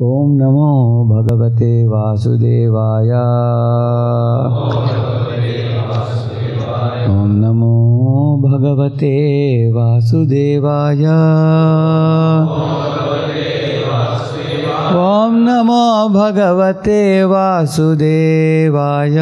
ओम नमो भगवते वासुदेवाय। ओम नमो भगवते वासुदेवाय। ओम नमो भगवते वासुदेवाय।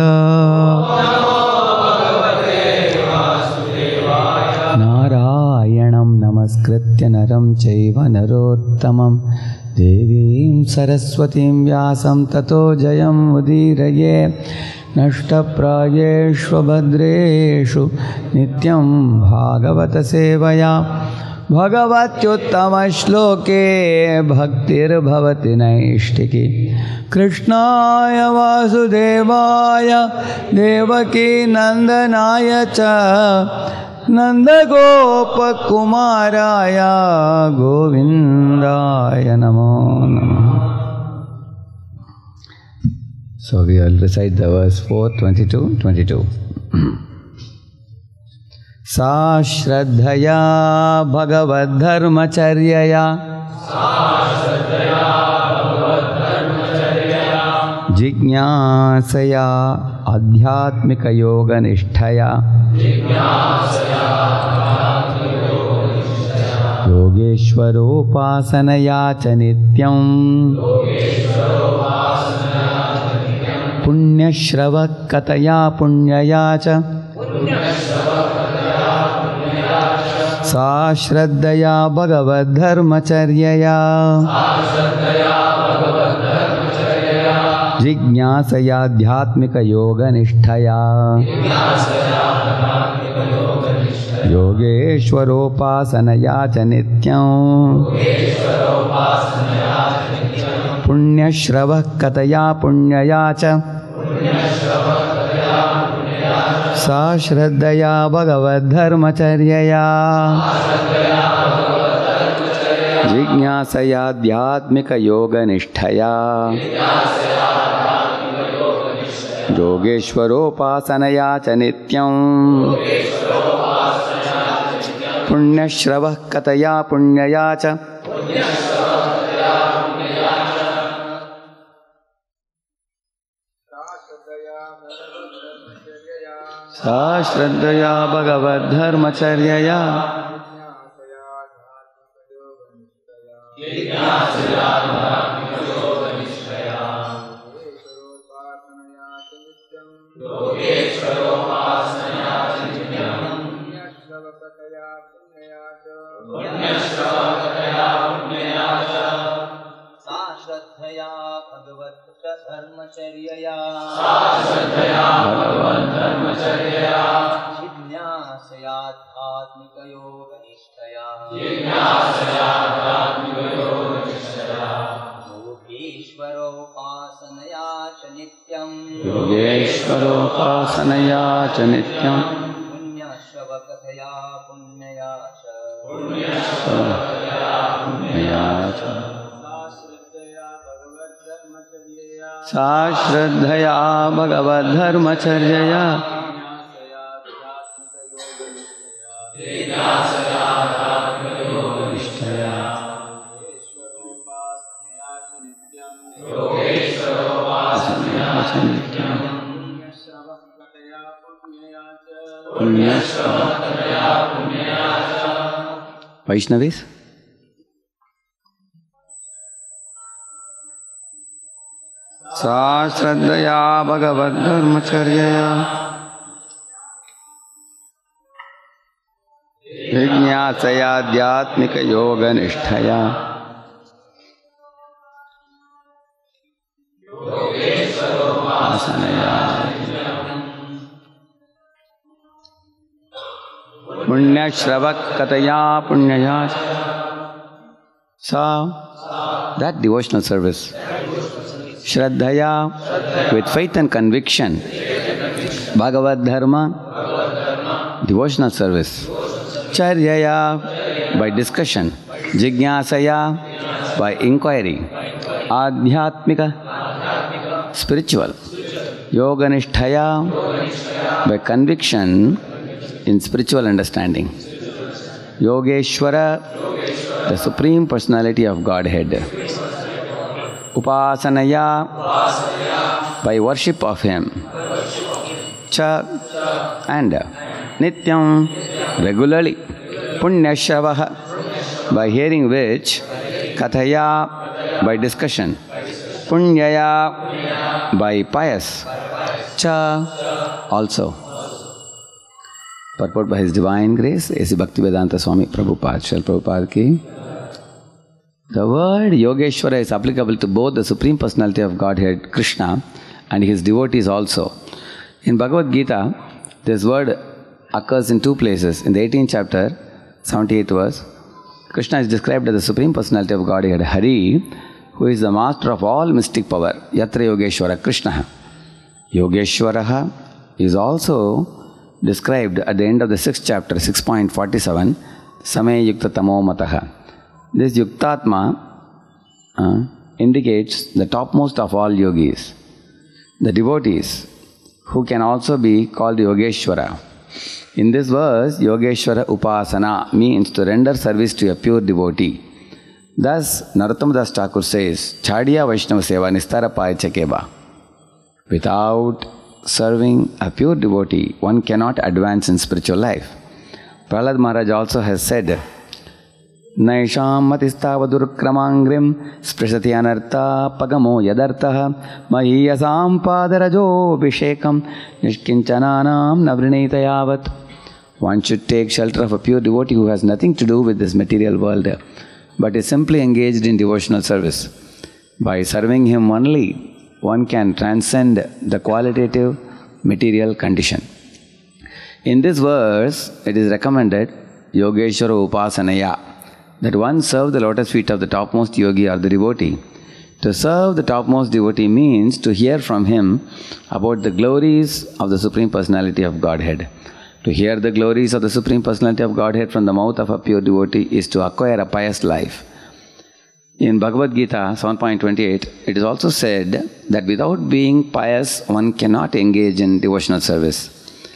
नारायणं नमस्कृत्य नरं चैव नरोत्तमं देवीं सरस्वतीं व्यासं ततो जयमुदीरये। नष्टप्रायेषु भद्रेषु नित्यं भागवत सेवया भगवत्युत्तमश्लोके भक्तिर्भवति नैष्टिकी। कृष्णाय वासुदेवाय देवकी नंदनाय च नंदगोपकुमाराय गोविंदाय नमो नमः। So we will recite the verse 4:22. सा श्रद्धया भगवद्धर्मचर्यया जिज्ञासया आध्यात्मिकयोगनिष्ठया योगेश्वरोपासनया च नित्यं पुण्यश्रवकतया पुण्यया च सा श्रद्धया भगवद्धर्मचर्यया जिज्ञासयाध्यात्मिकयोगनिष्ठया योगेश्वरोपासनया च नित्यं पुण्यश्रवकतया पुण्यया च सा श्रद्धया भगवद्धर्मचर्यया जिज्ञासयाध्यात्मिकयोगनिष्ठया योगेश्वरोपासनया च नित्यं पुण्यश्रवकतया पुण्यया च सा श्रद्धया भगवद्धर्मचर्यया योगेश्वरोपासनया च नित्यं पुण्यश्रवकतया पुण्यया च सा श्रद्धया भगवद्धर्मचर्यया Vaishnavis. सा श्रद्धया भगवद्धर्मचर्यया जिज्ञासयाध्यात्मिकयोगनिष्ठया पुण्यश्रवकतया पुण्यया सा, that devotional service, Shraddhaya, with faith and conviction, Bhagavad Dharma, devotional service, Charyaya, by discussion, Jignasaya, by inquiry, Adhyatmika, spiritual, Yoganisthaya, by conviction in spiritual understanding, Yogeshwara, the Supreme Personality of Godhead, upasanaya, by worship of him, cha, and nityam, regularly, punyashravaha, by hearing which, kathaya, by discussion, punyaya, by pious, cha, also. Purport by His Divine Grace, A.C. Bhaktivedanta Swami Prabhupada, Srila Prabhupada ki. The word Yogeshwara is applicable to both the Supreme Personality of Godhead, Krishna, and his devotees also. In Bhagavad Gita, this word occurs in two places. In the 18th chapter, 78th verse, Krishna is described as the Supreme Personality of Godhead, Hari, who is the master of all mystic power, Yatra Yogeshwara, Krishna. Yogeshwaraha is also described at the end of the 6th chapter, 6.47, Same Yukta Tamo Mataha. This Yuktatma indicates the topmost of all yogis, the devotees, who can also be called Yogeshwara. In this verse, Yogeshwara Upasana means to render service to a pure devotee. Thus, Narottam Das Thakur says, Chadiya Vaishnava Seva Nistara Payachakeva. Without serving a pure devotee, one cannot advance in spiritual life. Prahlad Maharaj also has said, Naisham matistavadur kramangrim sprishati anartha pagamo yadartha mahiyasam padarajo vishekam nishkinchananam navrinetayavat. One should take shelter of a pure devotee who has nothing to do with this material world, but is simply engaged in devotional service. By serving him only, one can transcend the qualitative material condition. In this verse, it is recommended Yogeshwara Upasanaya, that one serve the lotus feet of the topmost yogi or the devotee. To serve the topmost devotee means to hear from him about the glories of the Supreme Personality of Godhead. To hear the glories of the Supreme Personality of Godhead from the mouth of a pure devotee is to acquire a pious life. In Bhagavad Gita 7.28, it is also said that without being pious, one cannot engage in devotional service.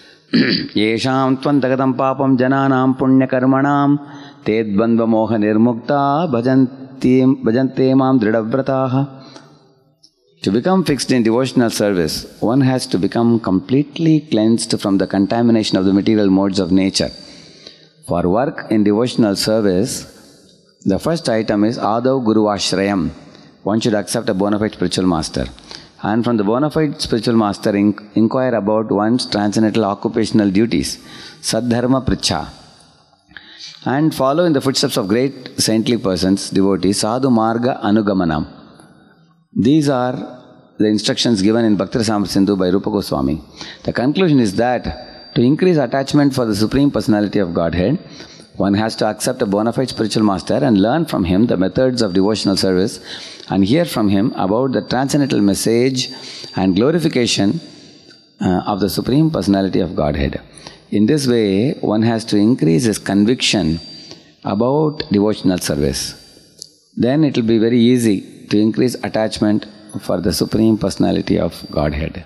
Yesham tvantagatam papam jananam punya karmanam tedbandva moha nirmukta bhajante mam dridhavrataha. To become fixed in devotional service, one has to become completely cleansed from the contamination of the material modes of nature. For work in devotional service, the first item is Adav Guru Ashrayam. One should accept a bona fide spiritual master. And from the bona fide spiritual master, inquire about one's transcendental occupational duties, Sadharma Pricha. And follow in the footsteps of great saintly persons, devotees, Sadhu Marga Anugamanam. These are the instructions given in Bhakti Rasamrita Sindhu by Rupa Goswami. The conclusion is that to increase attachment for the Supreme Personality of Godhead, one has to accept a bona fide spiritual master and learn from him the methods of devotional service and hear from him about the transcendental message and glorification of the Supreme Personality of Godhead. In this way, one has to increase his conviction about devotional service. Then it will be very easy to increase attachment for the Supreme Personality of Godhead.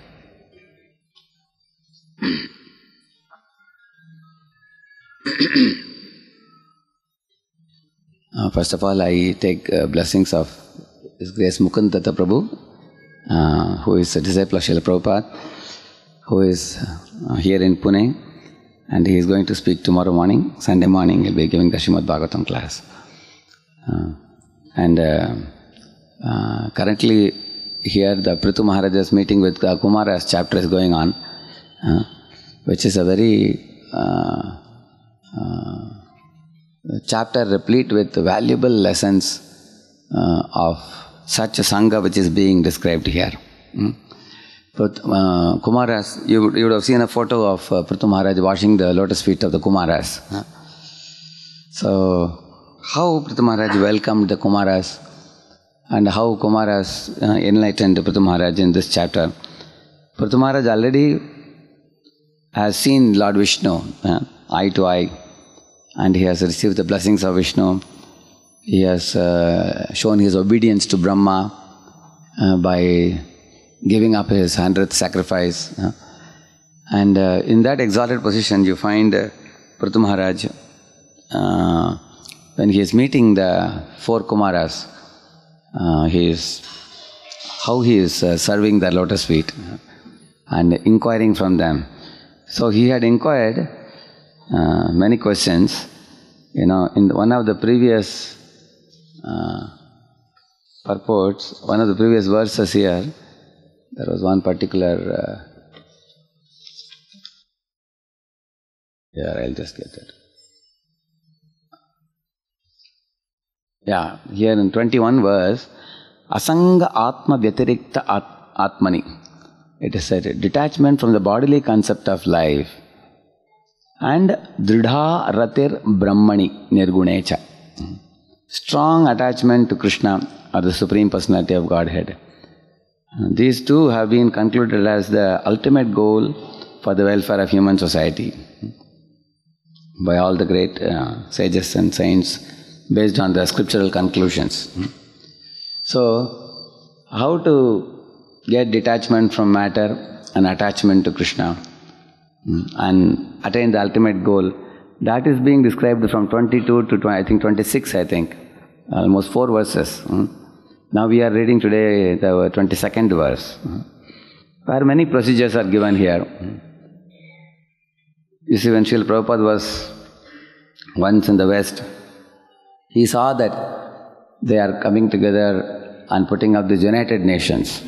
First of all, I take blessings of His Grace Mukund Datta Prabhu, who is a disciple of Srila Prabhupada, who is here in Pune, and he is going to speak tomorrow morning, Sunday morning. He will be giving the Srimad Bhagavatam class. Currently here the Prithu Maharaja's meeting with Kumara's chapter is going on, which is a very chapter replete with valuable lessons of such a Sangha which is being described here. But Kumaras, you would have seen a photo of Prithu Maharaj washing the lotus feet of the Kumaras. So, how Prithu Maharaj welcomed the Kumaras and how Kumaras enlightened Prithu Maharaj in this chapter. Prithu Maharaj already has seen Lord Vishnu eye to eye, and he has received the blessings of Vishnu. He has shown his obedience to Brahma by giving up his 100th sacrifice. And in that exalted position, you find Prithu Maharaj, when he is meeting the four Kumaras, he is how he is serving the lotus feet and inquiring from them. So he had inquired many questions. In one of the previous purports, one of the previous verses here, there was one particular. Here, I'll just get it. Yeah, here in 21 verse, Asanga Atma Vyatirikta Atmani. It is said, detachment from the bodily concept of life. And Dridha Ratir Brahmani Nirgunecha. Strong attachment to Krishna or the Supreme Personality of Godhead. These two have been concluded as the ultimate goal for the welfare of human society by all the great sages and saints based on the scriptural conclusions. So, how to get detachment from matter and attachment to Krishna and attain the ultimate goal, that is being described from 22 to 26, almost 4 verses. Now we are reading today the 22nd verse, where many procedures are given here. You see, when Srila Prabhupada was once in the West, he saw that they are coming together and putting up the United Nations.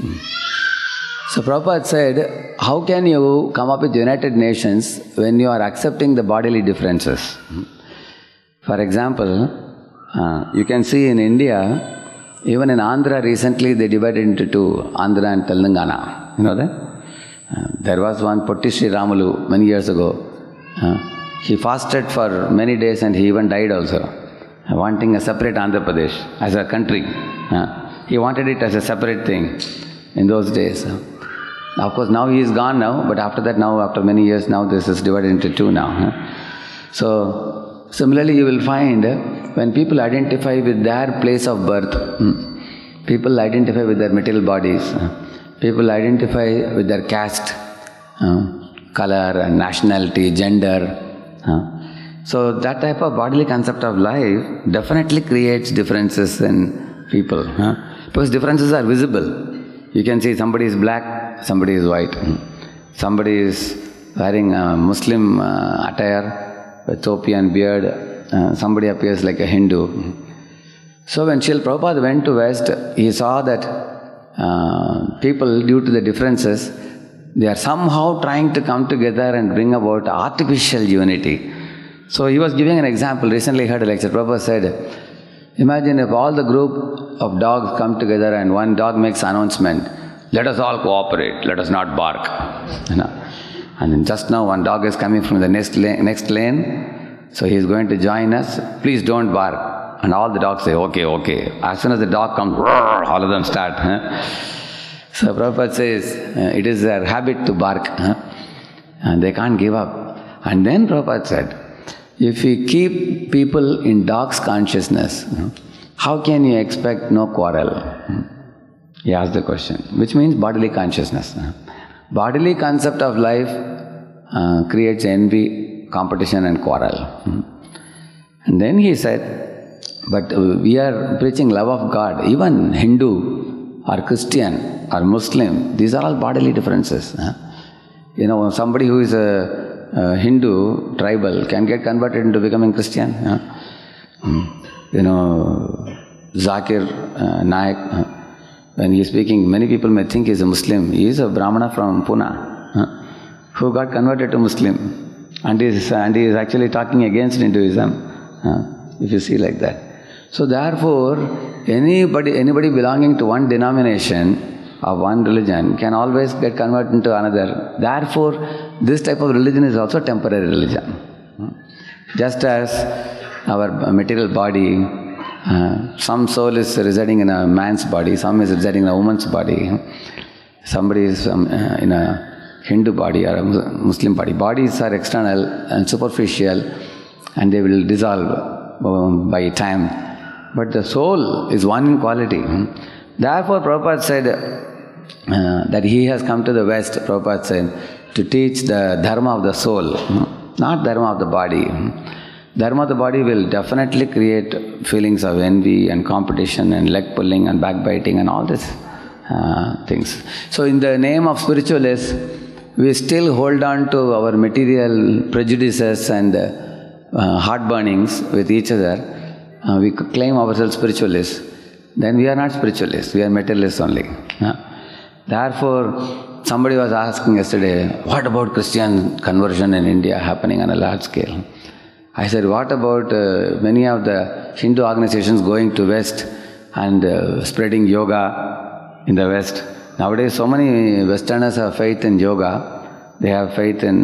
So Prabhupada said, how can you come up with United Nations when you are accepting the bodily differences? For example, you can see in India, even in Andhra recently they divided into two, Andhra and Telangana. You know that? There was one Potti Sri Ramulu many years ago. He fasted for many days and he even died also, wanting a separate Andhra Pradesh as a country. He wanted it as a separate thing in those days. Of course, now he is gone now, but after that, now after many years, now this is divided into two now. So, similarly, you will find when people identify with their place of birth, people identify with their material bodies, people identify with their caste, color, and nationality, gender. So that type of bodily concept of life definitely creates differences in people. Because differences are visible. You can see somebody is black, somebody is white. Somebody is wearing a Muslim attire with topi and beard. Somebody appears like a Hindu. So when Srila Prabhupada went to West, he saw that people, due to the differences, they are somehow trying to come together and bring about artificial unity. So he was giving an example. Recently I heard a lecture. Prabhupada said, imagine if all the group of dogs come together and one dog makes an announcement, let us all cooperate, let us not bark. And then just now one dog is coming from the next lane, so he is going to join us, please don't bark. And all the dogs say, okay, okay. As soon as the dog comes, all of them start. So Prabhupada says, it is their habit to bark, and they can't give up. And then Prabhupada said, if we keep people in dog's consciousness, how can you expect no quarrel? He asked the question, which means bodily consciousness. Bodily concept of life creates envy, competition and quarrel. And then he said, but we are preaching love of God. Even Hindu or Christian or Muslim, these are all bodily differences. Somebody who is a Hindu, tribal, can get converted into becoming Christian. Zakir Naik, when he is speaking, many people may think he is a Muslim. He is a Brahmana from Pune, who got converted to Muslim. And he is actually talking against Hinduism, if you see like that. So therefore, anybody belonging to one denomination of one religion can always get converted into another. Therefore, this type of religion is also temporary religion. Just as our material body, some soul is residing in a man's body, some is residing in a woman's body, somebody is in a Hindu body or a Muslim body. Bodies are external and superficial and they will dissolve by time. But the soul is one in quality. Therefore, Prabhupada said that he has come to the West, Prabhupada said, to teach the dharma of the soul, not dharma of the body. Dharma of the body will definitely create feelings of envy and competition and leg pulling and backbiting and all this. things. So in the name of spiritualists, we still hold on to our material prejudices and heartburnings with each other. We claim ourselves spiritualists. Then we are not spiritualists, we are materialists only. Therefore, somebody was asking yesterday, what about Christian conversion in India happening on a large scale? I said, what about many of the Hindu organizations going to West and spreading yoga in the West? Nowadays, so many Westerners have faith in yoga. They have faith in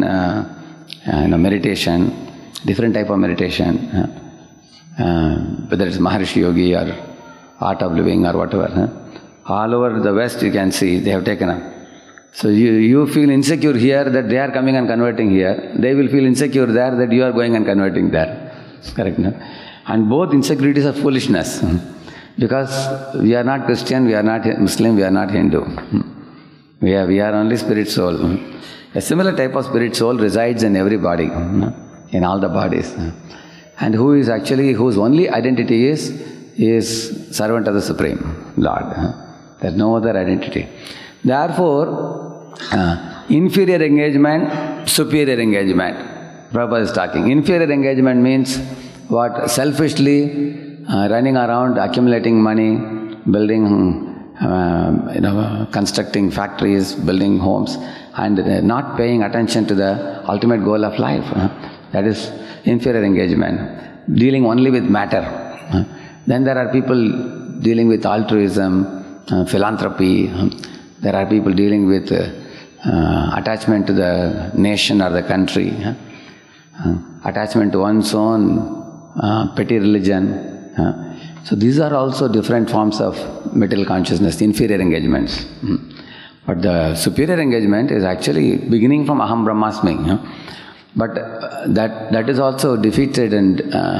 meditation, different type of meditation, whether it's Maharishi Yogi or Art of Living or whatever. All over the West, you can see they have taken up. So you feel insecure here that they are coming and converting here. They will feel insecure there that you are going and converting there. Correct, no? And both insecurities are foolishness. Because we are not Christian, we are not Muslim, we are not Hindu. We are only spirit soul. A similar type of spirit soul resides in every body, in all the bodies. And whose only identity is servant of the Supreme Lord. There is no other identity. Therefore, inferior engagement, superior engagement. Prabhupada is talking. Inferior engagement means what? Selfishly running around, accumulating money, building, constructing factories, building homes, and not paying attention to the ultimate goal of life. That is inferior engagement. Dealing only with matter. Then there are people dealing with altruism, philanthropy. There are people dealing with attachment to the nation or the country, attachment to one's own petty religion. So these are also different forms of material consciousness, inferior engagements. But the superior engagement is actually beginning from Aham Brahmasmi. But that is also defeated and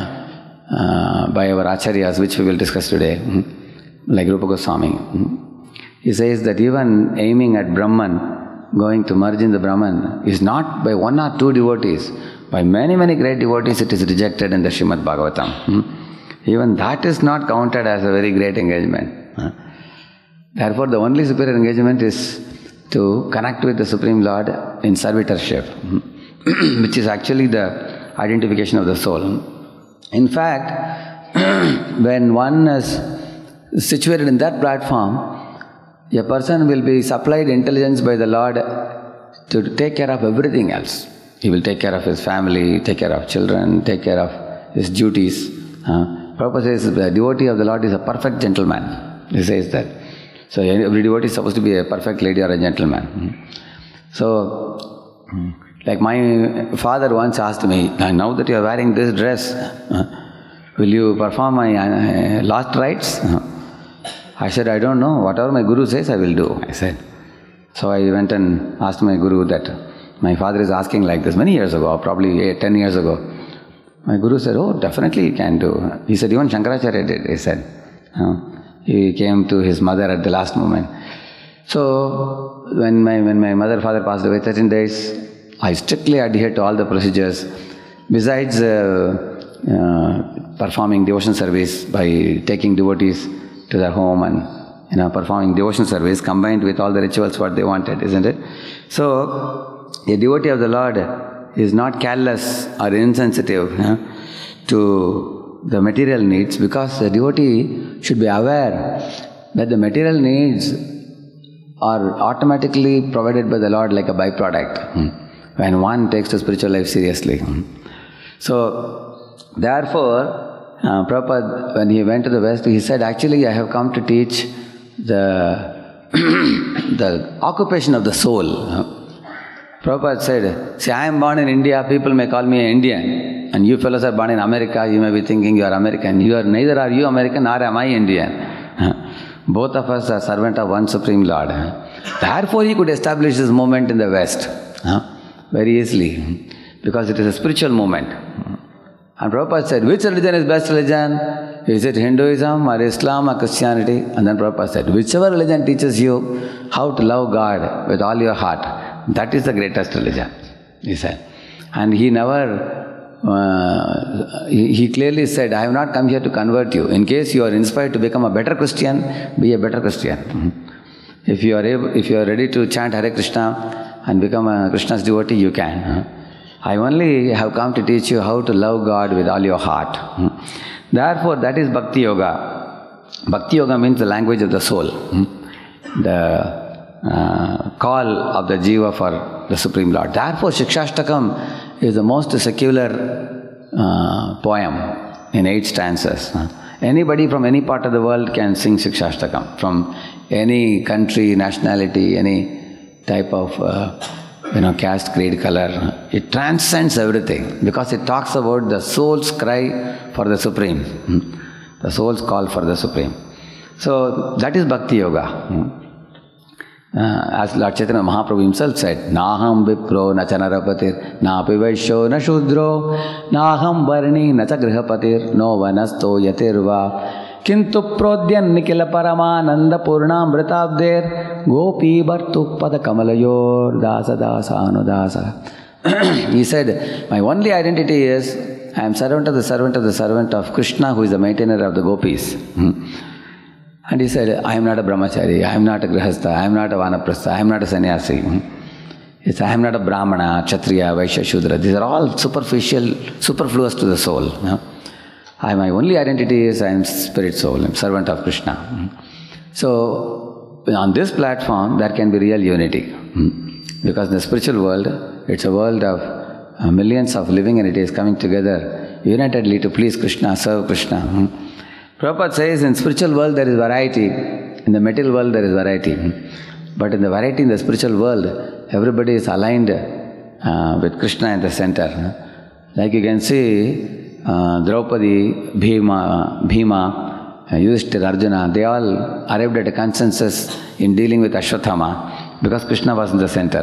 by our acharyas, which we will discuss today, like Rupa Goswami. He says that even aiming at Brahman, going to merge in the Brahman, is not by one or two devotees. By many, many great devotees it is rejected in the Srimad Bhagavatam. Even that is not counted as a very great engagement. Therefore, the only superior engagement is to connect with the Supreme Lord in servitorship, which is actually the identification of the soul. In fact, when one is situated in that platform, a person will be supplied intelligence by the Lord to take care of everything else. He will take care of his family, take care of children, take care of his duties. Prabhupada says the devotee of the Lord is a perfect gentleman. He says that. So every devotee is supposed to be a perfect lady or a gentleman. So, like my father once asked me, now that you are wearing this dress, will you perform my last rites? I said, I don't know. Whatever my Guru says, I will do. I said. So I went and asked my Guru that my father is asking like this many years ago, probably 10 years ago. My Guru said, oh, definitely you can do. He said, even Shankaracharya did, he said. He came to his mother at the last moment. So when my mother, father passed away 13 days, I strictly adhered to all the procedures. Besides performing devotion service by taking devotees to their home and performing devotion service combined with all the rituals what they wanted, isn't it? So a devotee of the Lord is not careless or insensitive to the material needs, because the devotee should be aware that the material needs are automatically provided by the Lord like a byproduct when one takes the spiritual life seriously. So therefore, Prabhupada, when he went to the West, he said, actually I have come to teach the the occupation of the soul. Prabhupada said, see, I am born in India, people may call me an Indian, and you fellows are born in America, you may be thinking you are American. Neither are you American, nor am I Indian. Both of us are servant of one Supreme Lord. Therefore he could establish this movement in the West very easily, because it is a spiritual movement. And Prabhupada said, which religion is best religion? Is it Hinduism or Islam or Christianity? And then Prabhupada said, whichever religion teaches you how to love God with all your heart, that is the greatest religion, he said. And he never, he clearly said, I have not come here to convert you. In case you are inspired to become a better Christian, be a better Christian. If you are ready to chant Hare Krishna and become a Krishna's devotee, you can. I only have come to teach you how to love God with all your heart. Therefore, that is Bhakti Yoga. Bhakti Yoga means the language of the soul. The call of the Jiva for the Supreme Lord. Therefore, Shikshashtakam is the most secular poem in 8 stanzas. Anybody from any part of the world can sing Shikshashtakam, from any country, nationality, any type of caste, creed, color. It transcends everything because it talks about the soul's cry for the Supreme. The soul's call for the Supreme. So that is Bhakti Yoga. As Lord Chaitanya Mahaprabhu himself said, Naham Vipro Nacha Narapatir, Napi Vaishyo Na Shudro, Naham Varni Nacha Grihapatir, No Vanasto Yatirva, Kintu Prodyan Nikila Paramananda Purnam Vritabder, Gopi Bhartuk Pada Kamalayor, Dasa Dasa Anudasa. He said, my only identity is, I am servant of the servant of the servant of Krishna, who is the maintainer of the gopis. And he said, I am not a brahmachari, I am not a grihastha, I am not a vanaprastha, I am not a sannyasi. He said, I am not a brahmana, kshatriya, vaishya, shudra. These are all superfluous to the soul. My only identity is I am spirit soul, I am servant of Krishna. So, on this platform, there can be real unity. Because in the spiritual world, it's a world of millions of living entities coming together unitedly to please Krishna, serve Krishna. Prabhupada says in spiritual world there is variety, in the material world there is variety. But in the variety in the spiritual world, everybody is aligned with Krishna in the center. Like you can see, Draupadi, Bhima, Yudhishthira, Arjuna, they all arrived at a consensus in dealing with Ashwatthama because Krishna was in the center.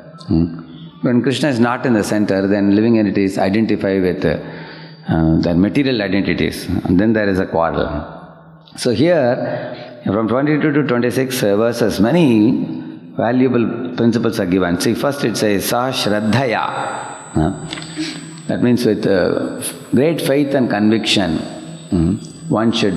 When Krishna is not in the center, then living entities identify with their material identities, and then there is a quarrel. So here, from 22 to 26 verses, many valuable principles are given. See, first it says, Sa Shraddhaya. That means with great faith and conviction, one should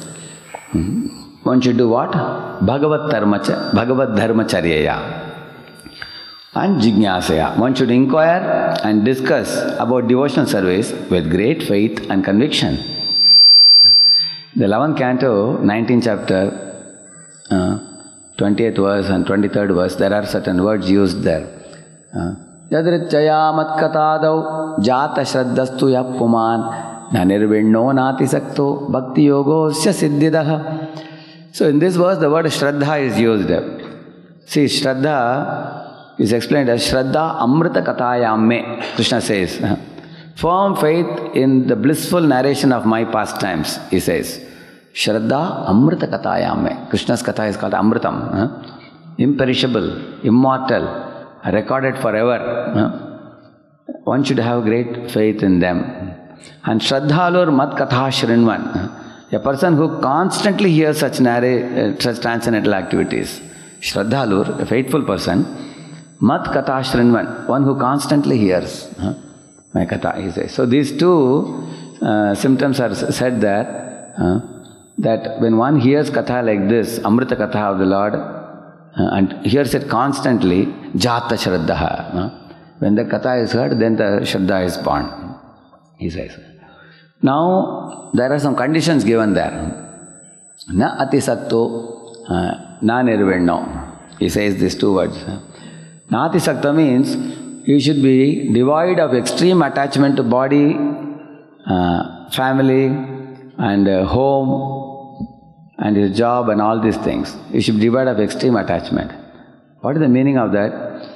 do what? Bhagavad Dharmacharyaya. And Jignasaya. One should inquire and discuss about devotional service with great faith and conviction. The 11th canto, 19th chapter, 20th verse and 23rd verse, there are certain words used there. Yadrichaya matkatadav jata shraddastu yappuman na nirvinno nati sakto bhakti yogosya siddhidaha. So in this verse, the word Shraddha is used. See, Shraddha is explained as Shraddha Amrita Katayam Me. Krishna says, firm faith in the blissful narration of my pastimes, he says. Shraddha Amrita Katayam Me. Krishna's Katha is called Amritam. Imperishable, immortal, recorded forever. One should have great faith in them. And Shraddhalur Mat Katha Shrinvan. A person who constantly hears such transcendental activities. Shraddhalur, a faithful person. Mat Katha Shrinvan, one who constantly hears my Katha, he says. So these two symptoms are said there, that when one hears Katha like this, Amrita Katha of the Lord, and hears it constantly, Jata Shraddha. When the Katha is heard, then the Shraddha is born, he says. Now, there are some conditions given there. Na atisakto, na nirvinno. He says these two words. Natisakta means you should be devoid of extreme attachment to body, family, and home, and his job, and all these things. You should be devoid of extreme attachment. What is the meaning of that?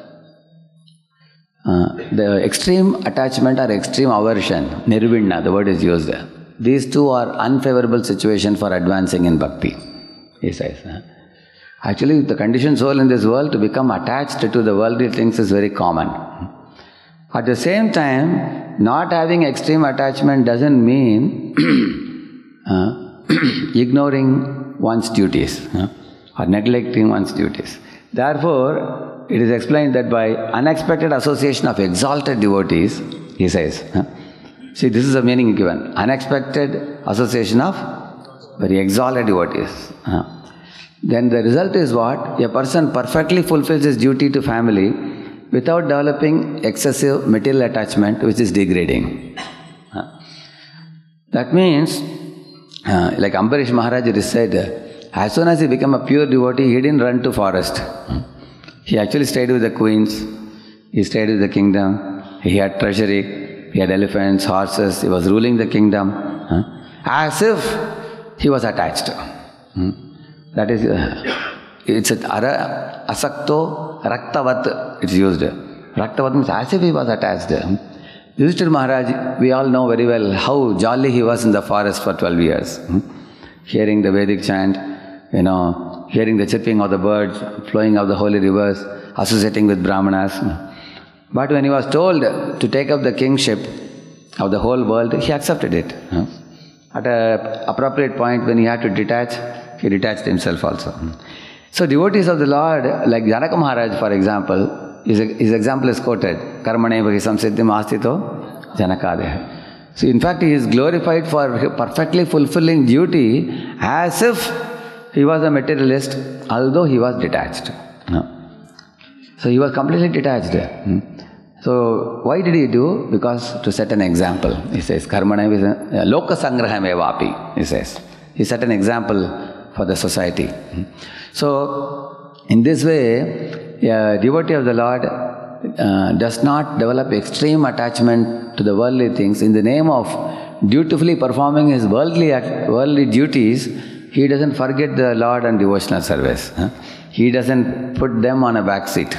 The extreme attachment or extreme aversion, nirvinna, the word is used there. These two are unfavorable situations for advancing in bhakti, he says. Actually, the conditioned soul in this world to become attached to the worldly things is very common. At the same time, not having extreme attachment doesn't mean ignoring one's duties or neglecting one's duties. Therefore, it is explained that by unexpected association of exalted devotees, he says, see, this is the meaning given, unexpected association of very exalted devotees. then the result is what? A person perfectly fulfills his duty to family without developing excessive material attachment, which is degrading. That means, like Ambarish Maharaj said, as soon as he became a pure devotee, he didn't run to forest. He actually stayed with the queens, he stayed with the kingdom, he had treasury, he had elephants, horses, he was ruling the kingdom, as if he was attached. That is, it's asakto raktavat, it's used. Raktavat means as if he was attached. Yudhishthira Maharaj, we all know very well how jolly he was in the forest for 12 years. Hearing the Vedic chant, hearing the chirping of the birds, flowing of the holy rivers, associating with Brahmanas. But when he was told to take up the kingship of the whole world, he accepted it. At an appropriate point when he had to detach, he detached himself also. So devotees of the Lord, like Janaka Maharaj for example, his example is quoted, Karmaneva hi samsiddhim astito Janakadeha. So in fact he is glorified for perfectly fulfilling duty as if he was a materialist, although he was detached. So he was completely detached. So why did he do? Because to set an example. He says, Karmaneva loka sangraham evapi, he says. He set an example for the society. So in this way, a devotee of the Lord does not develop extreme attachment to the worldly things. In the name of dutifully performing his worldly duties, he doesn't forget the Lord and devotional service. He doesn't put them on a back seat.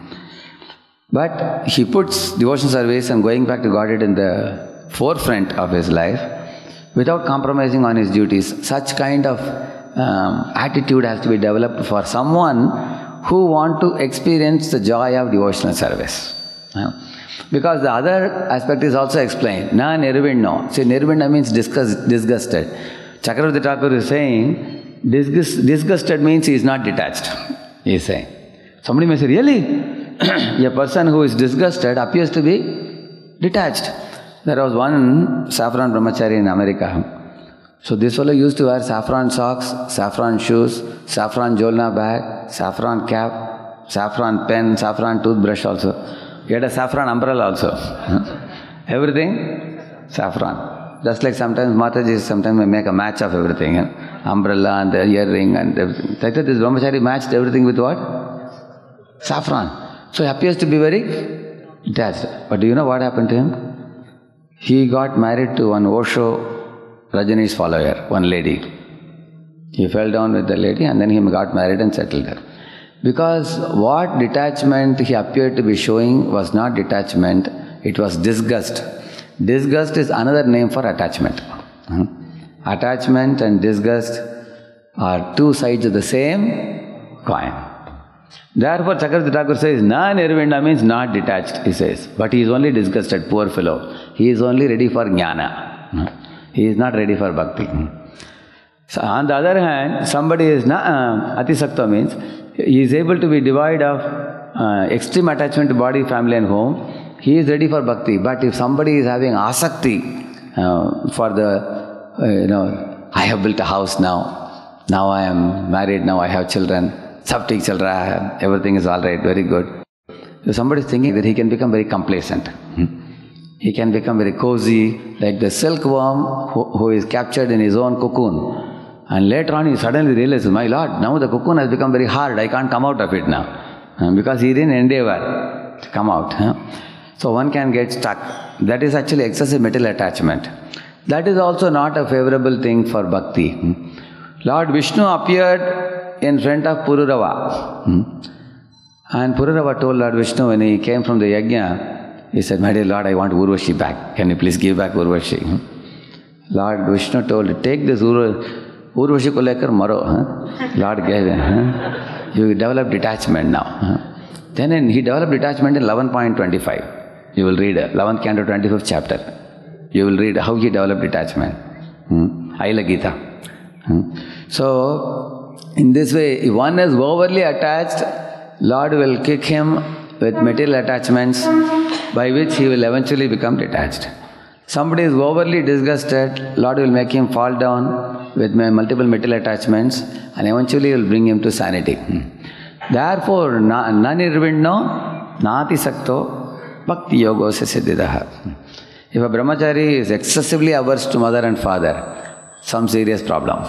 But he puts devotional service and going back to Godhead in the forefront of his life without compromising on his duties. Such kind of attitude has to be developed for someone who want to experience the joy of devotional service. Because the other aspect is also explained. Na nirvinno. See, nirvinna means disgusted. Chakravarti Thakur is saying, disgusted means he is not detached. He is saying. Somebody may say, really? A person who is disgusted appears to be detached. There was one saffron brahmachari in America. So this fellow used to wear saffron socks, saffron shoes, saffron jolna bag, saffron cap, saffron pen, saffron toothbrush also. He had a saffron umbrella also. Everything saffron. Just like sometimes Mataji sometimes may make a match of everything. Umbrella and the earring and everything. Like that this brahmachari matched everything with what? Saffron. So he appears to be very detached. But do you know what happened to him? He got married to one Osho Rajani's follower, one lady. He fell down with the lady and then he got married and settled there. Because what detachment he appeared to be showing was not detachment, it was disgust. Disgust is another name for attachment. Attachment and disgust are two sides of the same coin. Therefore, Chakravarti Thakur says, Na nirvinna means not detached, he says. But he is only disgusted, poor fellow. He is only ready for jnana. He is not ready for bhakti. So on the other hand, somebody is atisakta means he is able to be devoid of extreme attachment to body, family and home. He is ready for bhakti. But if somebody is having asakti for the, I have built a house now. Now I am married, now I have children. Sab theek chal raha hai, everything is all right, very good. So somebody is thinking that he can become very complacent. He can become very cozy, like the silkworm who is captured in his own cocoon. And later on he suddenly realizes, my Lord, now the cocoon has become very hard, I can't come out of it now. Because he didn't endeavor to come out. So one can get stuck. That is actually excessive material attachment. That is also not a favorable thing for bhakti. Lord Vishnu appeared in front of Pururava. And Pururava told Lord Vishnu when he came from the yajna, he said, my dear Lord, I want Urvashi back. Can you please give back Urvashi? Lord Vishnu told, take this Urvashi ko lekar maro. Lord gave him. You develop detachment now. Then he developed detachment in 11.25. You will read 11th canto 25th chapter. You will read how he developed detachment. Aila Gita. So, in this way, if one is overly attached, Lord will kick him with material attachments by which he will eventually become detached. Somebody is overly disgusted, Lord will make him fall down with multiple material attachments, and eventually you will bring him to sanity. Therefore, na nirvinno nati sakto bhakti yogo se siddhidaha. If a brahmachari is excessively averse to mother and father, some serious problem.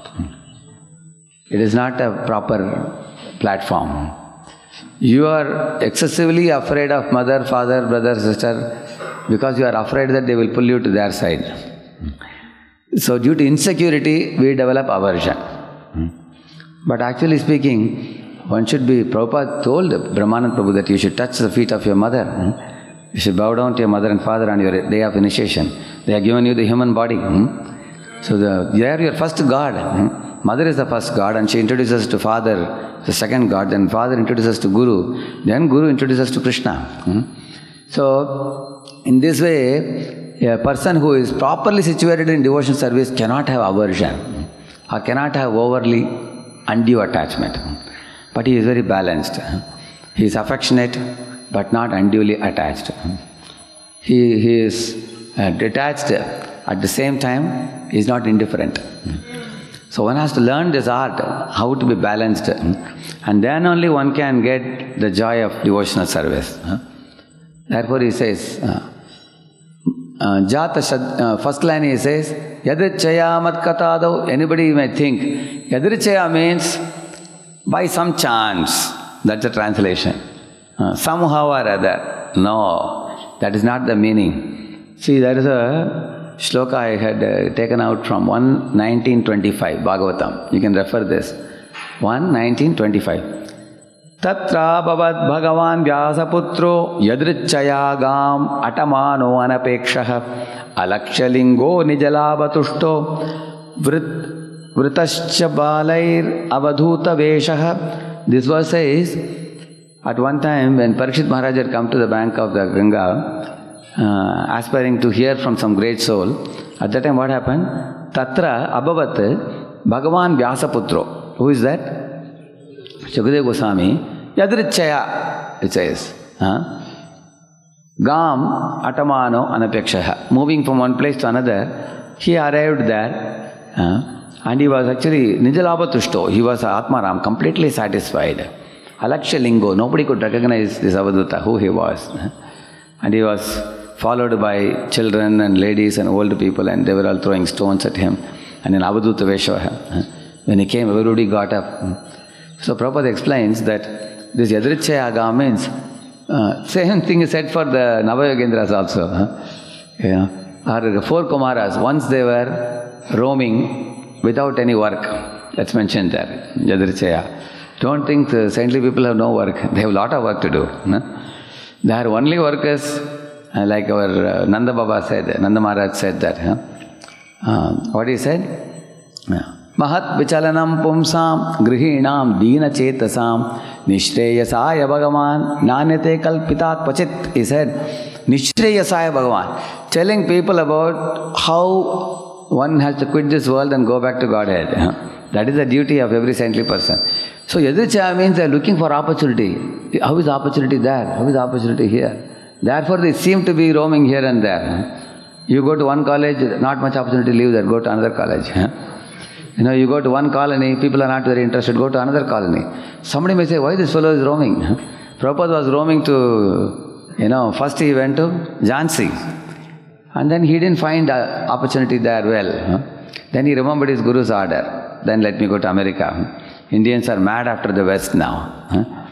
It is not a proper platform. You are excessively afraid of mother, father, brother, sister, because you are afraid that they will pull you to their side. So due to insecurity, we develop aversion. But actually speaking, one should be, Prabhupada told Brahmanand Prabhu that you should touch the feet of your mother. You should bow down to your mother and father on your day of initiation. They have given you the human body. So they are your first God. Mother is the first God, and she introduces to father, the second God. Then father introduces to Guru. Then Guru introduces to Krishna. So in this way, a person who is properly situated in devotional service cannot have aversion or cannot have overly undue attachment. But he is very balanced. He is affectionate but not unduly attached. He is detached, at the same time he is not indifferent. So one has to learn this art, how to be balanced, and then only one can get the joy of devotional service. Therefore he says, first line he says, Yadrichaya matkatadav. Anybody may think, Yadrichaya means by some chance. That's the translation. Somehow or other. No, that is not the meaning. See, there is a shloka I had taken out from 1:1925, Bhagavatam. You can refer this. 1:1925. Tatra bhavat bhagavan vyasaputro yadrichaya gam atamano anapekshaha alakshalingo nijalabatushto vritascha balair avadhuta veshaha. This verse says, at one time when Parikshit Maharaj had come to the bank of the Ganga, aspiring to hear from some great soul, at that time what happened? Tatra abhavat bhagavan vyasaputro. Who is that? Shukadeva Goswami. Yadrichaya, it says. Gam atamano anapekshaha. Moving from one place to another, he arrived there, and he was actually nijalabatushto. He was Atmaram, completely satisfied. Alakshalingo, nobody could recognize this Avadhuta, who he was. And he was followed by children and ladies and old people, and they were all throwing stones at him. And in Avadhuta Vesha, when he came, everybody got up. So Prabhupada explains that this Yadrichaya Agam means, same thing is said for the Navayogendras also. Our four Kumaras, once they were roaming without any work. That's mentioned there, Yadrichaya. Don't think the saintly people have no work. They have a lot of work to do. They are only workers, like our Nanda Baba said, Nanda Maharaj said that. What he said? Mahat vichalanam pumsam grihinam dina chetasam nishreyasaya bhagavan nanyate kalpitat pachit. He said, nishreyasaya bhagavan. Telling people about how one has to quit this world and go back to Godhead. That is the duty of every saintly person. So Yadrichaya means they are looking for opportunity. How is opportunity there? How is opportunity here? Therefore they seem to be roaming here and there. You go to one college, not much opportunity, leave there, go to another college. You go to one colony, people are not very interested, go to another colony. Somebody may say, why this fellow is roaming? Prabhupada was roaming to, first he went to Jhansi. And then he didn't find opportunity there well. Then he remembered his Guru's order. Then let me go to America. Indians are mad after the West now.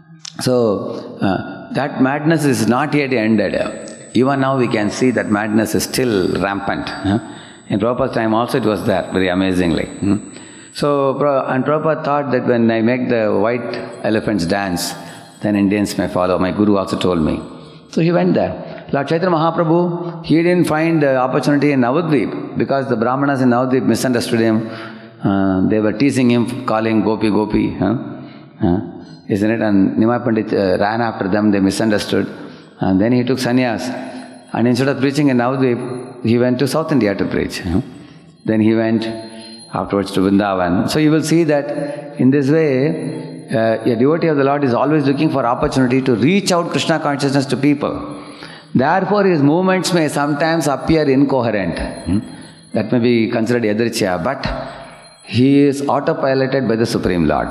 So, that madness is not yet ended. Even now we can see that madness is still rampant. In Prabhupada's time also it was there, very amazingly. So, and Prabhupada thought that when I make the white elephants dance, then Indians may follow. My Guru also told me. So he went there. Lord Chaitanya Mahaprabhu, he didn't find opportunity in Navadvip because the Brahmanas in Navadvip misunderstood him. They were teasing him, calling Gopi Gopi. Isn't it? And Nimai Pandit ran after them, they misunderstood. And then he took sannyas. And instead of preaching in Navadvip, he went to South India to preach. Then he went afterwards to Vrindavan. So you will see that in this way, a devotee of the Lord is always looking for opportunity to reach out Krishna consciousness to people. Therefore, his movements may sometimes appear incoherent. that may be considered Yadrichya, but he is autopiloted by the Supreme Lord.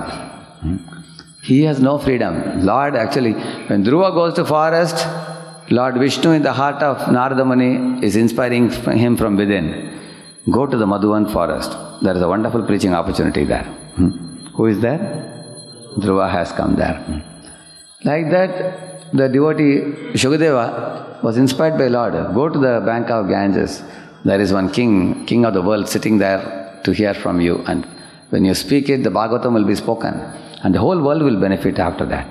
He has no freedom. Lord, actually, when Dhruva goes to forest, Lord Vishnu in the heart of Narada Muni is inspiring him from within. Go to the Madhuvan forest. There is a wonderful preaching opportunity there. Who is there? Dhruva has come there. Like that, the devotee Shukadeva was inspired by Lord. Go to the bank of Ganges. There is one king of the world sitting there to hear from you. And when you speak it, the Bhagavatam will be spoken. And the whole world will benefit after that.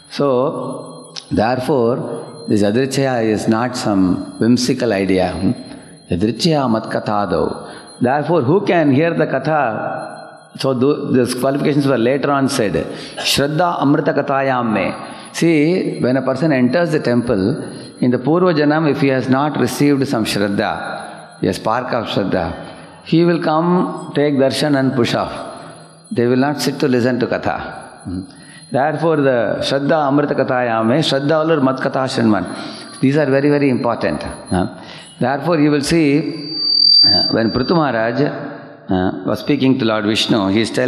So, therefore, this Yadrichya is not some whimsical idea. Yadrichya mat kathado. Therefore, who can hear the katha? So, these qualifications were later on said. Shraddha amrita kathayam me. See, when a person enters the temple, in the Purva Janam, if he has not received some Shraddha, a spark of Shraddha, he will come, take darshan and push off. They will not sit to listen to katha. Therefore, the Shraddha Amrita Kathayame, Shraddha Allur Mat Katha Shrinman. These are very, very important. Therefore, you will see, when Prithu Maharaj was speaking to Lord Vishnu, he is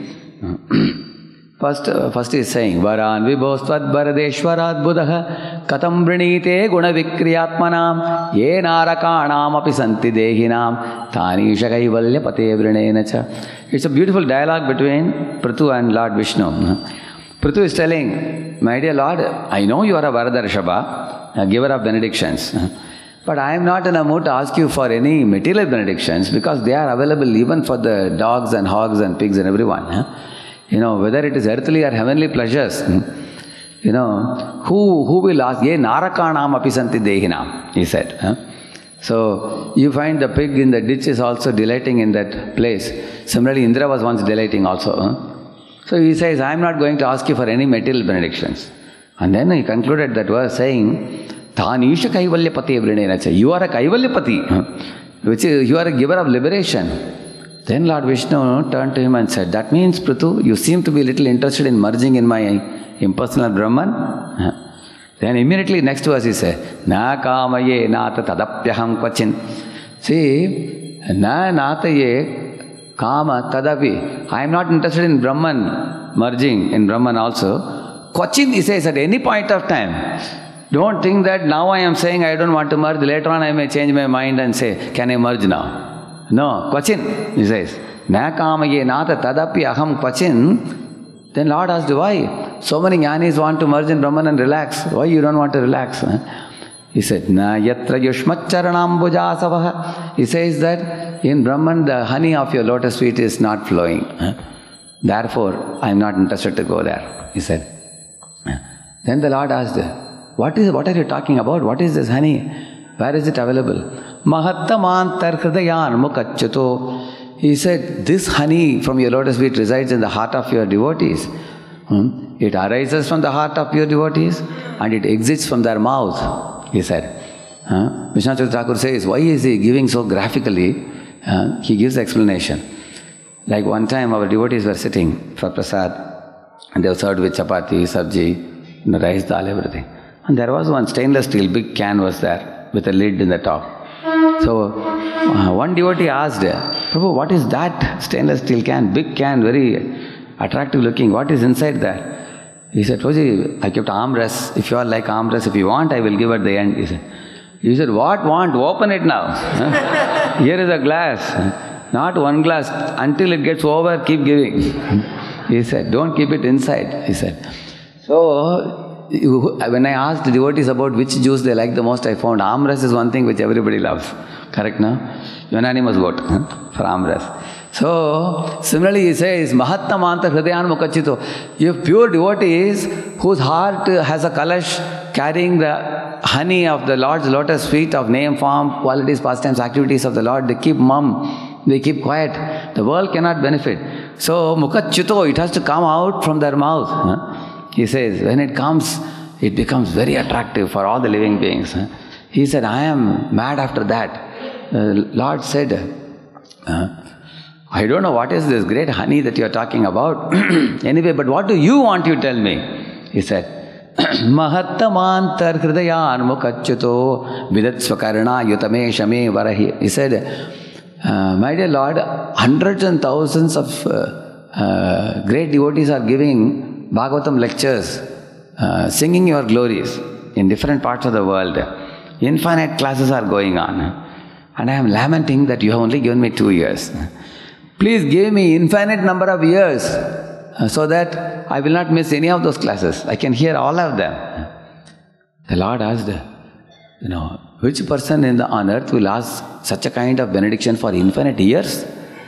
telling, first he is saying, Varan vibhostvad varadeshwarat buddha katam vrinite guna vikriyatmanam ye narakanam api santi dehinam thani shakaivalya pate vrinenacha. It's a beautiful dialogue between Prithu and Lord Vishnu. Prithu is telling, my dear Lord, I know you are a Varadarshaba, a giver of benedictions, but I am not in a mood to ask you for any material benedictions because they are available even for the dogs and hogs and pigs and everyone. You know, whether it is earthly or heavenly pleasures, you know, who will ask? Ye narakanam api santi dehinam, he said. So, you find the pig in the ditch is also delighting in that place. Similarly, Indra was once delighting also. So, he says, I am not going to ask you for any material benedictions. And then he concluded that verse saying, Dhanisha kaivalyapati vrinenacha. You are a kaivalyapati, which is, you are a giver of liberation. Then Lord Vishnu turned to him and said, that means, Prithu, you seem to be a little interested in merging in my impersonal Brahman. Then immediately next to us he said, Na kamaye nata tadapyaham kvachin. See, na nataye kama tadapi. I am not interested in Brahman, merging in Brahman also. Kvachin, he says, at any point of time. Don't think that now I am saying I don't want to merge, later on I may change my mind and say, can I merge now? No, kvachin, he says. Na kamaye nata tadapi aham kvachin. Then Lord asked, why? So many jnanis want to merge in Brahman and relax. Why you don't want to relax? He said, Na yatra yushmacharanam bhujasavaha. He says that in Brahman the honey of your lotus feet is not flowing. Therefore, I am not interested to go there. He said. Then the Lord asked, what are you talking about? What is this honey? Where is it available? Mahattamantar hridayan mukacchuto. He said, this honey from your lotus feet resides in the heart of your devotees. It arises from the heart of your devotees and it exits from their mouth, he said. Vishwanath Thakur says, why is he giving so graphically? He gives the explanation. Like one time our devotees were sitting for prasad and they were served with chapati, sabji, rice, dal, everything. And there was one stainless steel big can was there with a lid in the top. So, one devotee asked, Prabhu, what is that stainless steel can? Big can, very attractive looking. What is inside that? He said, Prabhuji, I kept armrests. If you all like armrests, if you want, I will give at the end. He said, what want? Open it now. Here is a glass. Not one glass. Until it gets over, keep giving. He said, don't keep it inside. He said. So, when I asked the devotees about which juice they like the most, I found armrest is one thing which everybody loves. Correct, no? Unanimous vote for armrest. So, similarly he says, Mahattamanta hridayan mukachito. You have pure devotees whose heart has a kalash carrying the honey of the Lord's lotus feet of name, form, qualities, pastimes, activities of the Lord. They keep mum. They keep quiet. The world cannot benefit. So, mukachito, it has to come out from their mouth. He says, when it comes, it becomes very attractive for all the living beings. He said, I am mad after that. Lord said, I don't know what is this great honey that you are talking about. Anyway, but what do you want, you tell me? He said, Mahattamantar hridayan mukacchuto vidat swakarna yutame shame varahi. He said, My dear Lord, hundreds and thousands of great devotees are giving Bhagavatam lectures, singing your glories in different parts of the world. Infinite classes are going on. And I am lamenting that you have only given me 2 years. Please give me infinite number of years so that I will not miss any of those classes. I can hear all of them. The Lord asked, which person on earth will ask such a kind of benediction for infinite years?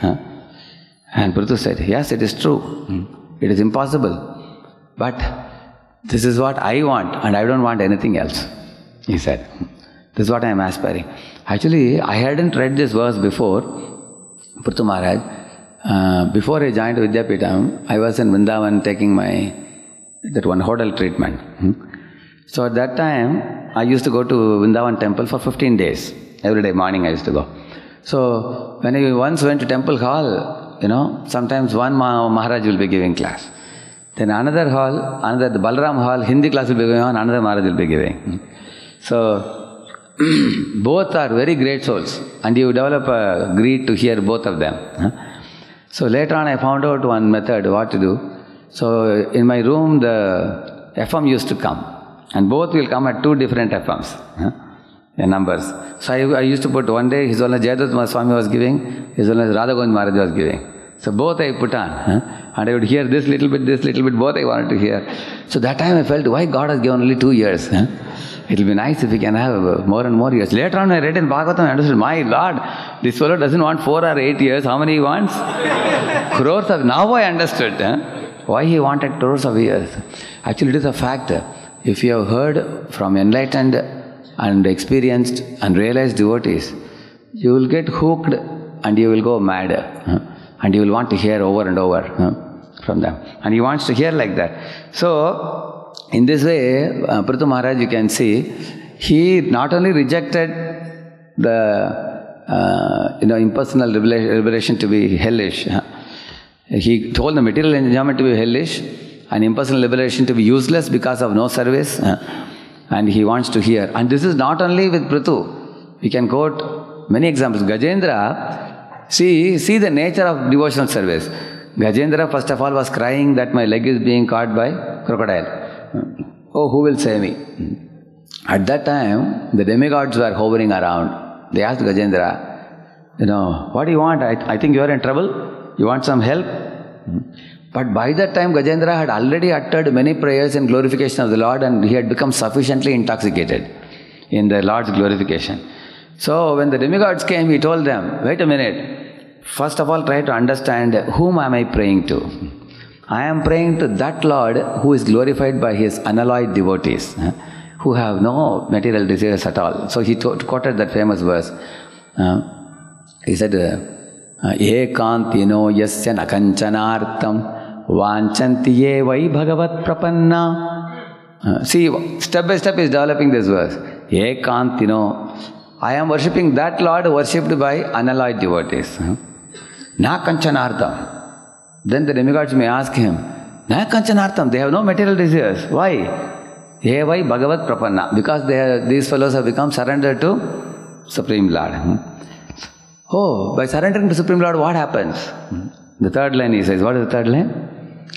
And Prithu said, yes, it is true. It is impossible. But this is what I want and I don't want anything else. He said, this is what I am aspiring. Actually, I hadn't read this verse before. Prithu Maharaj, before I joined Vidyapeetham, I was in Vrindavan taking that one hodal treatment. So at that time, I used to go to Vrindavan temple for 15 days. Every day morning I used to go. So when I once went to temple hall, sometimes one Maharaj will be giving class. Then another hall, the Balaram hall, Hindi class will be going on, another Maharaj will be giving. So both are very great souls and you develop a greed to hear both of them. So later on I found out one method, what to do. So in my room the FM used to come and both will come at 2 different FMs, numbers. So I used to put one day His Holiness Jayadvaita Swami was giving, His Holiness Radha Govind Maharaj was giving. So both I put on and I would hear this little bit, both I wanted to hear. So that time I felt, why God has given only 2 years? It will be nice if we can have more and more years. Later on I read in Bhagavatam and understood, my Lord, this fellow doesn't want 4 or 8 years. How many he wants? Crores of, now I understood why he wanted crores of years. Actually it is a fact. If you have heard from enlightened and experienced and realized devotees, you will get hooked and you will go mad. And you will want to hear over and over from them. And he wants to hear like that. So, in this way, Prithu Maharaj, you can see, he not only rejected the impersonal liberation to be hellish. He told the material enjoyment to be hellish and impersonal liberation to be useless because of no service. And he wants to hear. And this is not only with Prithu. We can quote many examples. Gajendra, see the nature of devotional service. Gajendra first of all was crying that my leg is being caught by crocodile. Oh, who will save me? At that time, the demigods were hovering around. They asked Gajendra, what do you want? I think you are in trouble. You want some help? But by that time, Gajendra had already uttered many prayers in glorification of the Lord and he had become sufficiently intoxicated in the Lord's glorification. So when the demigods came, he told them, wait a minute. First of all, try to understand whom am I praying to. I am praying to that Lord who is glorified by His unalloyed devotees, who have no material desires at all. So he quoted that famous verse. He said, Ekantino yasya nakanchanartam vanchanti ye vai bhagavat prapanna. See, step by step he is developing this verse. Ekantino. I am worshipping that Lord worshipped by unalloyed devotees. Na kanchanartam. Then the demigods may ask him, Na kanchanartam, they have no material desires. Why? Evai bhagavat prapanna. Because these fellows have become surrendered to Supreme Lord. Oh, by surrendering to Supreme Lord, what happens? The third line he says, what is the third line?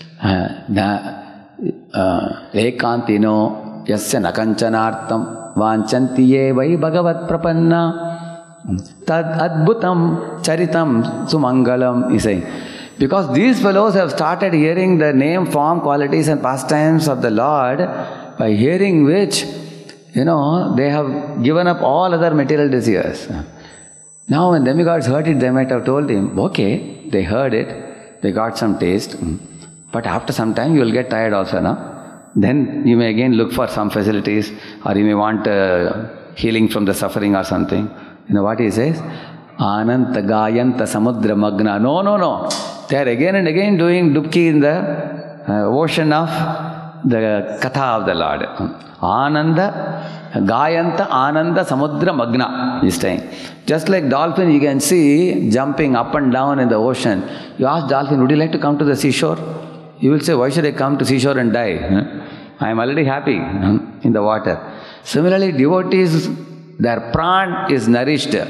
Ekantino yasya nakanchanartam vanchanti evai bhagavat prapanna tad adbhutam charitam sumangalam, he's saying. Because these fellows have started hearing the name, form, qualities and pastimes of the Lord, by hearing which, they have given up all other material desires. Now when demigods heard it, they might have told him, okay, they heard it, they got some taste, but after some time you will get tired also, no? Then you may again look for some facilities, or you may want healing from the suffering or something. You know what he says? Ananta Gayanta Samudra Magna. No. They are again and again doing dubki in the ocean of the Katha of the Lord. Ananda, Gayanta Ananda Samudra Magna, he's saying. Just like dolphin you can see jumping up and down in the ocean. You ask dolphin, would you like to come to the seashore? He will say, why should I come to seashore and die? I am already happy in the water. Similarly, devotees, their pran is nourished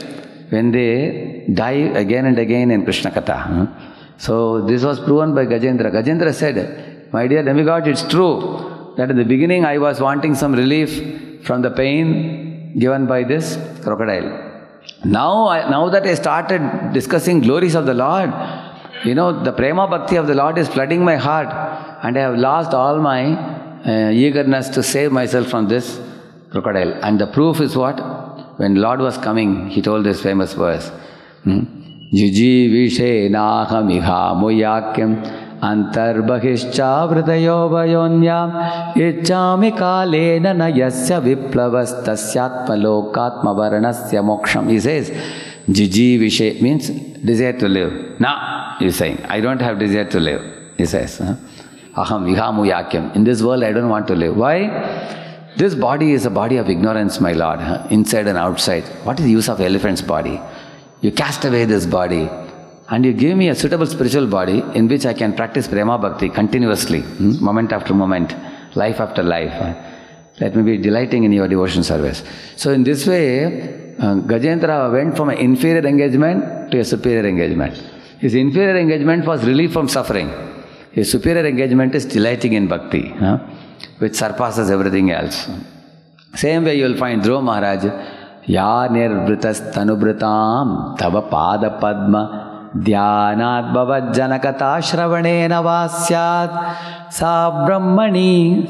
when they die again and again in Krishna Katha. So this was proven by Gajendra. Gajendra said, my dear demigod, it's true that in the beginning I was wanting some relief from the pain given by this crocodile. Now that I started discussing glories of the Lord, the prema bhakti of the Lord is flooding my heart, and I have lost all my eagerness to save myself from this crocodile. And the proof is what? When Lord was coming, he told this famous verse, Jijivishe nahamiha muyakyam Antarbahishcha vritayo vayonyam Ichami kalena nayasya viplavas tasyatma lokatma varanasya moksham. He says, Jijivishe means desire to live. Now, he is saying, I don't have desire to live. He says, Aham vihamu yakyam. In this world, I don't want to live. Why? This body is a body of ignorance, my Lord, inside and outside. What is the use of elephant's body? You cast away this body and you give me a suitable spiritual body in which I can practice prema bhakti continuously, moment after moment, life after life. Let me be delighting in your devotion service. So in this way, Gajendra went from an inferior engagement to a superior engagement. His inferior engagement was relief from suffering. His superior engagement is delighting in bhakti, which surpasses everything else. Same way you will find Dhruva Maharaj, Ya nirvritas tanubritam tava pada padma Dhyanat bhavat janakata shravanena vasyat Sa brahmani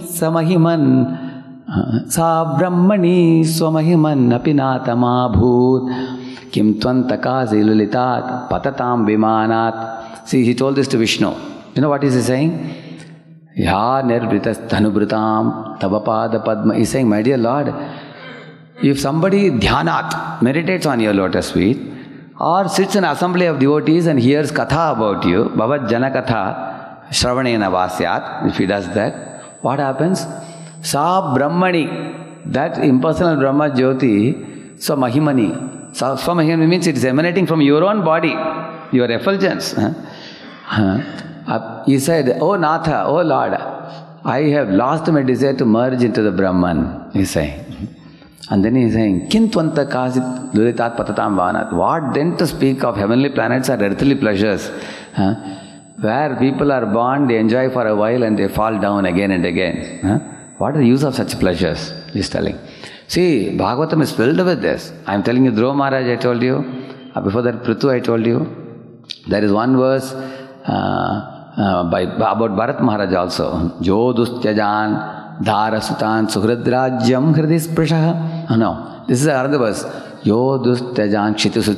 swamahiman apinatama bhut Kim tvantakazi lulitat patatam vimanat. See, he told this to Vishnu. You know what is he saying? Ya nirvritas tanubritam tava pada padma. He is saying, my dear Lord, if somebody dhyanat, meditates on your lotus feet, or sits in an assembly of devotees and hears katha about you, bhavat jana katha shravanena vasyat, if he does that, what happens? Sa brahmani, that impersonal Brahma Jyoti, swamahimani. Swamahimani means it is emanating from your own body, your effulgence. He said, oh Natha, oh Lord, I have lost my desire to merge into the Brahman, he is saying. And then he is saying, Kintvanta kasit lulitat patatam vanat. What then to speak of heavenly planets or earthly pleasures? Where people are born, they enjoy for a while and they fall down again and again. What is the use of such pleasures? He is telling. See, Bhagavatam is filled with this. I am telling you, Dhruva Maharaj, I told you. Before that, Prithu, I told you. There is one verse about Bharat Maharaj also. Jodustyajan Dharasutan Suhridrajyam Hridisprashaha. No, this is another verse. Yodustyajan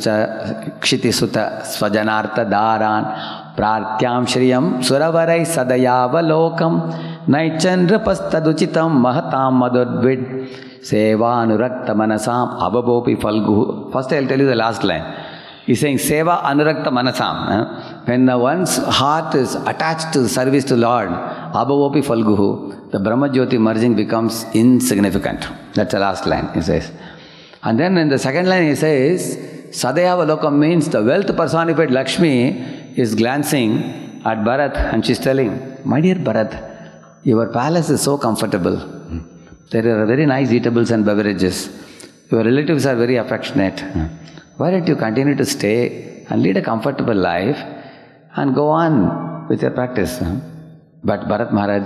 Kshitisuta Swajanartha Dharan Pratyam Shriyam Suravarai Sadayavalokam Naichandrapastaduchitam Mahatam Madhudvid Seva Anurakta Manasam Abhabopi Falguhu. First I will tell you the last line. He is saying Seva Anurakta Manasam. When one's heart is attached to the service to Lord, Abhavopi Falguhu, the Brahma Jyoti merging becomes insignificant. That's the last line, he says. And then in the second line he says, Sadayava Lokam means the wealth personified Lakshmi is glancing at Bharat and she is telling, my dear Bharat, your palace is so comfortable. There are very nice eatables and beverages. Your relatives are very affectionate. Why don't you continue to stay and lead a comfortable life and go on with your practice? But Bharat Maharaj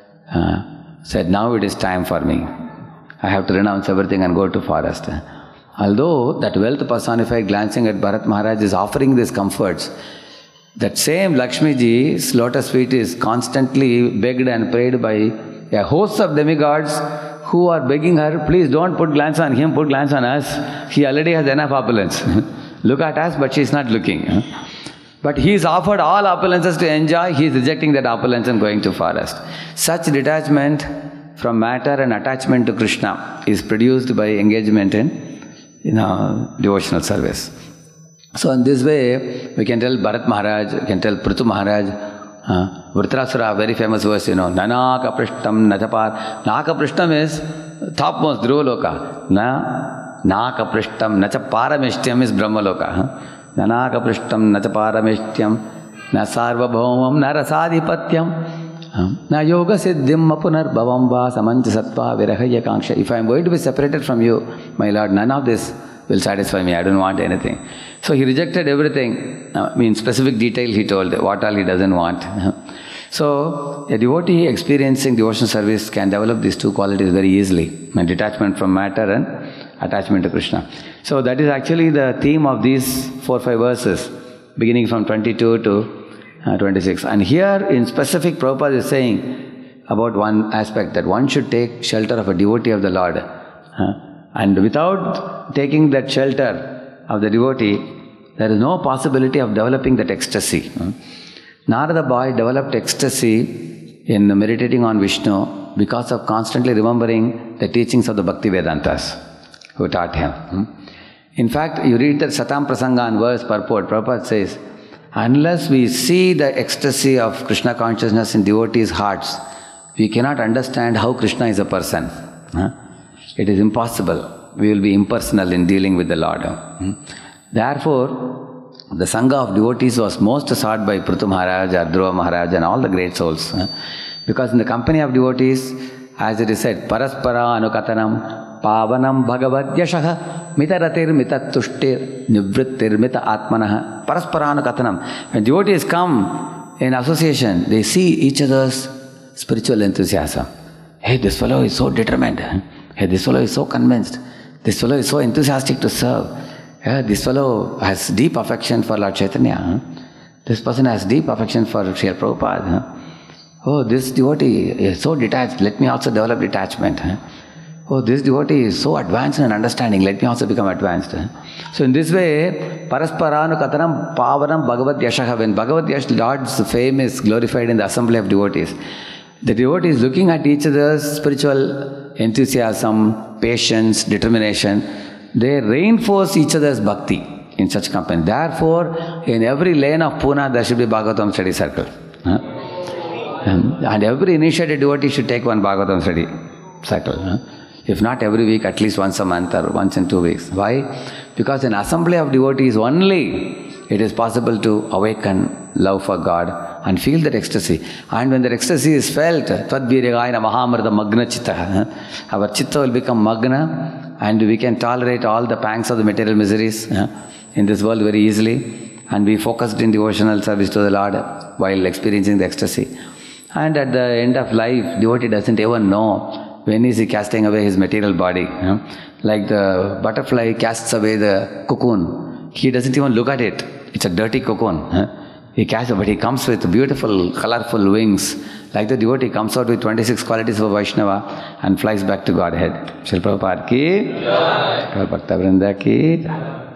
said, now it is time for me. I have to renounce everything and go to forest. Although that wealth personified glancing at Bharat Maharaj is offering these comforts, that same Lakshmi Ji's lotus feet is constantly begged and prayed by a host of demigods who are begging her, please don't put glance on him, put glance on us. He already has enough opulence. Look at us, but she is not looking. But he is offered all opulences to enjoy, he is rejecting that opulence and going to forest. Such detachment from matter and attachment to Krishna is produced by engagement in devotional service. So in this way, we can tell Bharat Maharaj, we can tell Prithu Maharaj, Vritrasura, very famous verse, Nanaka Prishtam Nachapar. Naka Prishtam is topmost, Dhruva Loka. Naka Prishtam Nachaparamishtyam is Brahma Loka. Nanaka Prishtam Nachaparamishtyam Na Sarvabhaumam Na Rasadhipatyam Na Yoga Siddhim Apunarbhavam Va Samancha Sattva Virahaya Kanksha. If I am going to be separated from you, my Lord, none of this will satisfy me. I don't want anything. So he rejected everything. In specific detail he told what all he doesn't want. So a devotee experiencing devotional service can develop these two qualities very easily. Detachment from matter and attachment to Krishna. So that is actually the theme of these 4-5 verses, beginning from 22 to 26. And here in specific, Prabhupada is saying about one aspect, that one should take shelter of a devotee of the Lord. And without taking that shelter of the devotee, there is no possibility of developing that ecstasy. Narada boy developed ecstasy in meditating on Vishnu because of constantly remembering the teachings of the Bhakti Vedantas who taught him. In fact, you read that Satam Prasanga and verse purport, Prabhupada says, unless we see the ecstasy of Krishna consciousness in devotees' hearts, we cannot understand how Krishna is a person. It is impossible. We will be impersonal in dealing with the Lord. Therefore, the Sangha of devotees was most sought by Prithu Maharaj, Dhruva Maharaj and all the great souls. Because in the company of devotees, as it is said, Paraspara Anukatanam Pavanam Bhagavad Yashaha Mitaratir Mitatushtir Nivrittir Mita Atmanaha Paraspara Anukatanam. When devotees come in association, they see each other's spiritual enthusiasm. Hey, this fellow is so determined. Hey, this fellow is so convinced. This fellow is so enthusiastic to serve. Yeah, this fellow has deep affection for Lord Chaitanya. This person has deep affection for Srila Prabhupada. Oh, this devotee is so detached. Let me also develop detachment. Oh, this devotee is so advanced in understanding. Let me also become advanced. So in this way, Parasparanu Katanam Pavanam Bhagavad Yashaha. When Bhagavad Yash, Lord's fame is glorified in the assembly of devotees, the devotees looking at each other's spiritual enthusiasm, patience, determination, they reinforce each other's bhakti in such company. Therefore, in every lane of Pune, there should be Bhagavatam study circle. And every initiated devotee should take one Bhagavatam study cycle. If not every week, at least once a month or once in 2 weeks. Why? Because in assembly of devotees only it is possible to awaken love for God and feel that ecstasy. And when that ecstasy is felt, Tadbirigayana Mahamrita Magna Chitta, our Chitta will become Magna and we can tolerate all the pangs of the material miseries in this world very easily and be focused in devotional service to the Lord while experiencing the ecstasy. And at the end of life, devotee doesn't even know when is he casting away his material body. Like the butterfly casts away the cocoon. He doesn't even look at it. It's a dirty cocoon. He casts it, but he comes with beautiful, colorful wings. Like the devotee comes out with 26 qualities of Vaishnava and flies back to Godhead. Srila Prabhupada ki, Bhakta Vrinda ki.